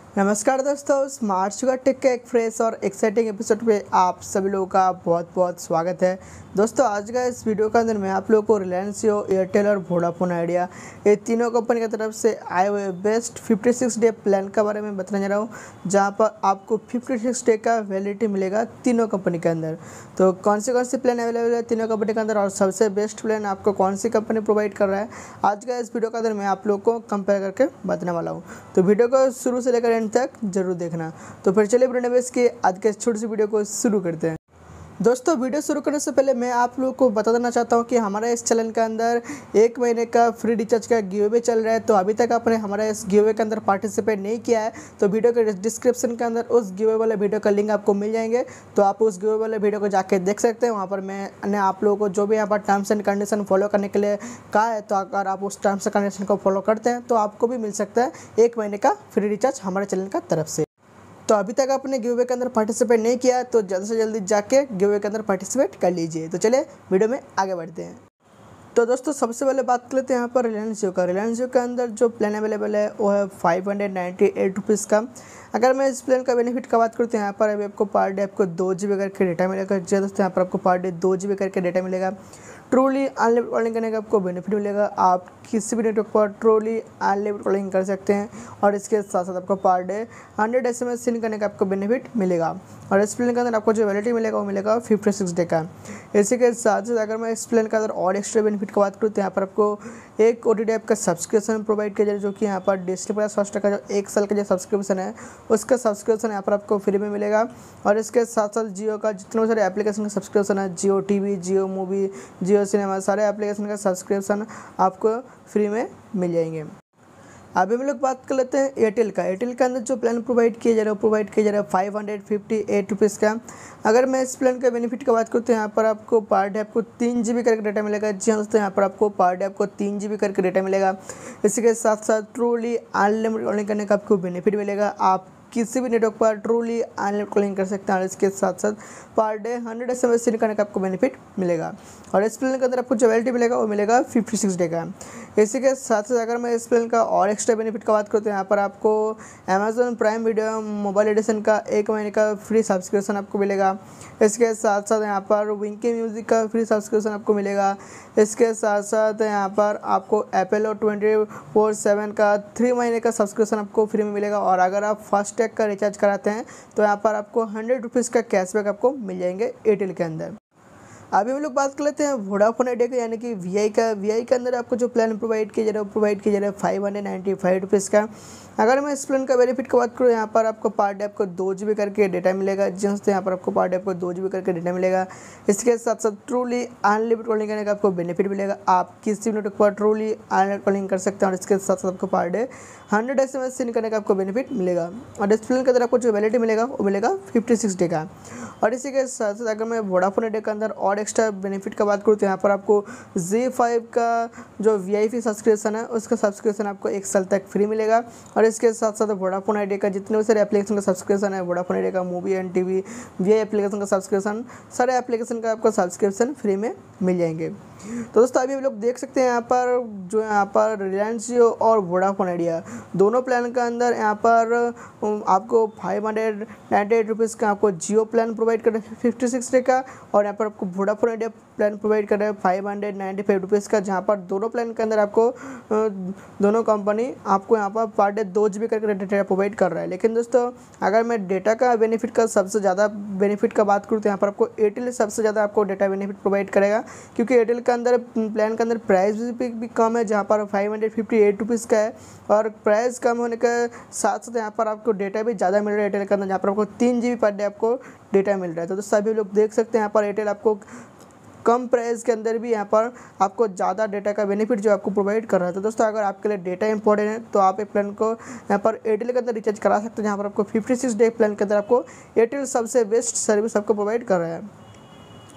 नमस्कार दोस्तों, smart sugar take के एक फ्रेश और एक्साइटिंग एपिसोड पे आप सभी लोगों का बहुत बहुत स्वागत है। दोस्तों, आज का इस वीडियो के अंदर मैं आप लोगों को रिलायंस जियो, एयरटेल और वोडाफोन आइडिया ये तीनों कंपनी की तरफ से आए हुए बेस्ट 56 डे प्लान के बारे में बताने जा रहा हूँ, जहाँ पर आपको 56 डे का वैलिडिटी मिलेगा तीनों कंपनी के अंदर। तो कौन से प्लान अवेलेबल है तीनों कंपनी के अंदर और सबसे बेस्ट प्लान आपको कौन सी कंपनी प्रोवाइड कर रहा है, आज का इस वीडियो के अंदर मैं आप लोगों को कंपेयर करके बताने वाला हूँ। तो वीडियो को शुरू से लेकर एंड तक जरूर देखना। तो फिर चलिए बिना वेस्ट के आज के छोटी सी वीडियो को शुरू करते हैं। दोस्तों, वीडियो शुरू करने से पहले मैं आप लोगों को बता देना चाहता हूं कि हमारा इस चैनल के अंदर 1 महीने का फ्री रिचार्ज का गिव अवे चल रहा है। तो अभी तक आपने हमारा इस गिव अवे के अंदर पार्टिसिपेट नहीं किया है तो वीडियो के डिस्क्रिप्शन के अंदर उस गिव अवे वाले वीडियो का लिंक आपको मिल जाएंगे। तो आप उस गिव अवे वाले वीडियो को जाके देख सकते हैं। वहाँ पर मैंने आप लोगों को जो भी यहाँ पर टर्म्स एंड कंडीशन फॉलो करने के लिए कहा है, तो अगर आप उस टर्म्स एंड कंडीशन को फॉलो करते हैं तो आपको भी मिल सकता है 1 महीने का फ्री रिचार्ज हमारे चैनल का तरफ से। तो अभी तक आपने गिव अवे के अंदर पार्टिसिपेट नहीं किया तो जल्द से जल्दी जाके गिव अवे के अंदर पार्टिसिपेट कर लीजिए। तो चलिए वीडियो में आगे बढ़ते हैं। तो दोस्तों, सबसे पहले बात कर लेते हैं यहाँ पर रिलायंस जियो का। रिलायंस जियो के अंदर जो प्लान अवेलेबल है वो है 598 रुपीज़ का। अगर मैं इस प्लान का बेनिफिट का बात करते हैं, यहाँ पर अभी आपको पर डे आपको 2 GB करके डेटा मिलेगा। जी दोस्तों, यहाँ पर आपको पर डे 2 GB करके डेटा मिलेगा। ट्रूली अनलिमिटेड कॉलिंग करने का आपको बेनिफिट मिलेगा। आप किसी भी नेटवर्क पर ट्रूली अनलिमिटेड कॉलिंग कर सकते हैं और इसके साथ साथ आपको पर डे 100 SMS सेंड करने का आपको बेनिफिट मिलेगा। और इस प्लान के अंदर आपको जो वैलिडिटी मिलेगा वो मिलेगा 56 डे का। इसी के साथ साथ अगर मैं इस प्लान के अंदर और एक्स्ट्रा बेनिफिट की बात करूँ तो यहाँ पर आपको एक OTT ऐप का सब्सक्रिप्शन प्रोवाइड किया जाए, जो कि यहाँ पर Disney+ का जो 1 साल का जो सब्सक्रिप्शन है उसका सब्सक्रिप्शन यहाँ पर आपको फ्री में मिलेगा। और इसके साथ साथ जियो का जितने सारे एप्लीकेशन का सब्सक्रिप्शन है, Jio TV, Jio movie, Jio cinema, सारे एप्लीकेशन का सब्सक्रिप्शन आपको फ्री में मिल जाएंगे। अभी हम लोग बात कर लेते हैं एयरटेल का। एयरटेल के अंदर जो प्लान प्रोवाइड किया जा रहा है 558 रुपीज़ का। अगर मैं इस प्लान का बेनिफिट की बात करूँ तो यहाँ पर आपको पर डे आपको 3 GB करके डेटा मिलेगा। जी हाँ दोस्तों, यहाँ पर आपको पर डे आपको 3 GB करके डेटा मिलेगा। इसी के साथ साथ ट्रूली अनलिमिटेड कॉलिंग करने का आपको बेनिफिट मिलेगा। आप किसी भी नेटवर्क पर ट्रूली अनलिमिटेड कॉलिंग कर सकते हैं और इसके साथ साथ पर डे 100 SMS सेंड करने का आपको बेनिफिट मिलेगा। और इस प्लान के अंदर आपको जो वैलिडिटी मिलेगा वो मिलेगा 56 डे का। इसी के साथ साथ अगर मैं इस प्लान का और एक्स्ट्रा बेनिफिट का बात करते हैं, यहाँ पर आपको Amazon Prime video mobile edition का 1 महीने का फ्री सब्सक्रिप्शन आपको मिलेगा। इसके साथ साथ यहाँ पर विंकी म्यूज़िक का फ्री सब्सक्रिप्शन आपको मिलेगा। इसके साथ साथ यहाँ पर आपको एपोलो 24/7 का 3 महीने का सब्सक्रिप्शन आपको फ्री में मिलेगा। और अगर आप फास्टैग का रिचार्ज कराते हैं तो यहाँ पर आपको 100 रुपीज़ का कैशबैक आपको मिल जाएंगे एयरटेल के अंदर। अभी हम लोग बात कर लेते हैं वोडाफोन आइडिया का, यानी कि VI का। VI के अंदर आपको जो प्लान प्रोवाइड किया जा रहा है 595 रुपीज़ का। अगर मैं इस प्लान का बेनिफिट की बात करूँ, यहाँ पर आपको पर डे आपको 2 GB करके डेटा मिलेगा। जिस यहाँ पर आपको पर डे आपको 2 GB करके डेटा मिलेगा। इसके साथ साथ ट्रूली अनलिमिटेड कॉलिंग करने का आपको बेनिफिट मिलेगा। आप किसी भी नेटवर्क पर ट्रूली अनलिमिटेड कॉलिंग कर सकते हैं और इसके साथ साथ आपको पर डे 100 SMS सेंड करने का आपको बेनिफिट मिलेगा। और इस प्लान के अंदर आपको जो वैलिडिटी मिलेगा वो मिलेगा 56 डे का। और इसी के साथ साथ अगर मैं वोडाफोन आइडिया के अंदर और एक्स्ट्रा बेनिफिट का बात करूँ तो यहाँ पर आपको ZEE5 का जो VIP सब्सक्रिप्शन है उसका सब्सक्रिप्शन आपको 1 साल तक फ्री मिलेगा। और इसके साथ साथ वोडाफोन आइडिया का जितने भी सारे एप्लीकेशन का सब्सक्रिप्शन है, वोडाफोन आइडिया का movie and TV, VI application का सब्सक्रिप्शन, सारे एप्लीकेशन का आपको सब्सक्रिप्शन फ्री में मिल जाएंगे। तो दोस्तों, अभी हम लोग देख सकते हैं यहाँ पर रिलायंस जियो और वोडाफोन आइडिया दोनों प्लान के अंदर यहाँ पर आपको 598 रुपीज़ का आपको जियो प्लान प्रोवाइड कर रहे हैं 56 डे का। और यहाँ पर आपको वोडाफोन आइडिया प्लान प्रोवाइड कर रहे हैं 595 रुपीज़ का, जहाँ पर दोनों प्लान के अंदर आपको दोनों कंपनी आपको यहाँ पर पर डे 2 GB करके डेटा प्रोवाइड कर रहा है। लेकिन दोस्तों, अगर मैं डेटा का बेनिफिट का सबसे ज़्यादा बेनिफिट का बात करूँ तो यहाँ पर आपको एयरटेल सबसे ज़्यादा आपको डेटा बेनिफिट प्रोवाइड करेगा, क्योंकि एयरटेल के अंदर प्लान के अंदर प्राइस भी कम है, जहाँ पर 558 रुपीज़ का है। और प्राइस कम होने के साथ साथ यहाँ पर आपको डेटा भी ज़्यादा मिल रहा है एयरटेल के अंदर, जहाँ पर आपको 3 GB पर डे आपको डेटा मिल रहा है। तो दोस्तों, सभी लोग देख सकते हैं यहाँ पर एयरटेल आपको कम प्राइस के अंदर भी यहाँ पर आपको ज़्यादा डेटा का बेनिफिट जो आपको प्रोवाइड कर रहा है। तो दोस्तों, अगर आपके लिए डेटा इंपॉर्टेंट है तो आप एक प्लान को यहाँ पर एयरटेल के अंदर रिचार्ज करा सकते हैं, जहाँ पर आपको 56 डे प्लान के अंदर आपको एयरटेल सबसे बेस्ट सर्विस आपको प्रोवाइड कर रहा है।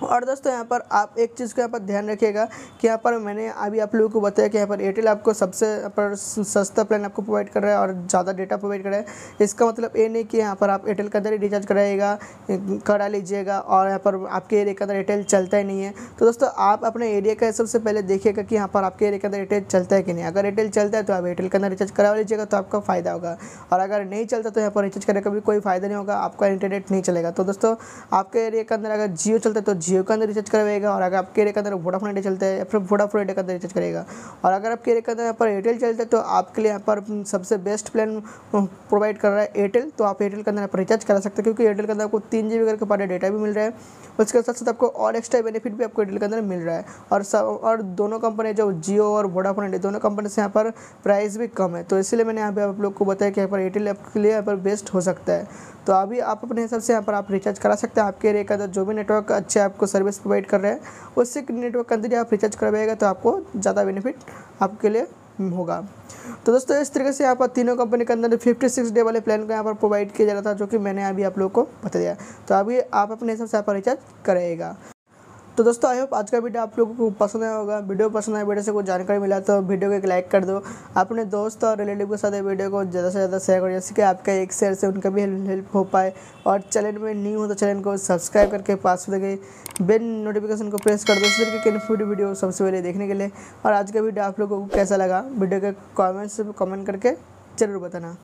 और दोस्तों यहाँ पर आप एक चीज़ को यहाँ पर ध्यान रखिएगा कि यहाँ पर मैंने अभी आप लोगों को बताया कि यहाँ पर एयरटेल आपको सबसे पर सस्ता प्लान आपको प्रोवाइड कर रहा है और ज़्यादा डेटा प्रोवाइड कर रहा है। इसका मतलब ये नहीं कि यहाँ पर आप एयरटेल के अंदर ही रिचार्ज करा लीजिएगा और यहाँ पर आपके एरिया के अंदर एयरटेल चलता ही नहीं है। तो दोस्तों आप अपने एरिया का सबसे पहले देखिएगा कि यहाँ पर आपके एरिया के अंदर एयरटेल चलता है कि नहीं। अगर एयरटेल चलता है तो आप एयरटेल के अंदर रिचार्ज करा लीजिएगा तो आपका फ़ायदा होगा, और अगर नहीं चलता तो यहाँ पर रिचार्ज करने का भी कोई फ़ायदा नहीं होगा, आपका इंटरनेट नहीं चलेगा। तो दोस्तों आपके एरिया के अंदर अगर जियो चलता है तो जियो के अंदर रिचार्ज करवाएगा, और अगर आपके एरिया के अंदर वोडाफोन आइडिया चलता है या फिर वोडाफोन आइडिया के अंदर रिचार्ज करेगा। और अगर आपके एरिया के अंदर यहाँ पर एयरटेल चलता है तो आपके लिए यहाँ पर सबसे बेस्ट प्लान प्रोवाइड कर रहा है एयरटेल। तो आप एयरटेल के अंदर यहाँ पर रिचार्ज करा सकते हैं, क्योंकि एयरटेल के अंदर आपको 3 GB करके पर डे डेटा भी मिल रहा है। उसके साथ साथ आपको और एक्स्ट्रा बेनिफिट भी आपको एयरटेल के अंदर मिल रहा है। और दोनों कंपनी जो जियो और वोडाफोन आइडिया दोनों कंपनी से यहाँ पर प्राइस भी कम है। तो इसलिए मैंने यहाँ पे आप लोग को बताया कि यहाँ पर एयरटेल आपके लिए यहाँ पर बेस्ट हो सकता है। तो अभी आप अपने हिसाब से यहाँ पर आप रिचार्ज करा सकते हैं। आपके एरिया के अंदर जो भी नेटवर्क अच्छे आपको सर्विस प्रोवाइड कर रहे हैं उससे नेटवर्क के अंदर आप रिचार्ज करवाइएगा तो आपको ज़्यादा बेनिफिट आपके लिए होगा। तो दोस्तों इस तरीके से यहाँ पर तीनों कंपनी के अंदर 56 डे वाले प्लान को यहाँ पर प्रोवाइड किया जा रहा था, जो कि मैंने अभी आप लोग को बता दिया। तो अभी आप अपने हिसाब से यहाँ पर रिचार्ज करेगा। तो दोस्तों आई होप आज का वीडियो आप लोगों को पसंद आया होगा। वीडियो पसंद आया, वीडियो से कुछ जानकारी मिला तो वीडियो को एक लाइक कर दो। अपने दोस्त और रिलेटिव के साथ वीडियो को ज़्यादा से ज़्यादा शेयर करो, जैसे कि आपका एक शेयर से उनका भी हेल्प हो पाए। और चैनल में न्यू हो तो चैनल को सब्सक्राइब करके पास में गई बेल नोटिफिकेशन को प्रेस कर दो इस तरीके की वीडियो सबसे पहले देखने के लिए। और आज का वीडियो आप लोगों को कैसा लगा वीडियो के कमेंट करके ज़रूर बताना।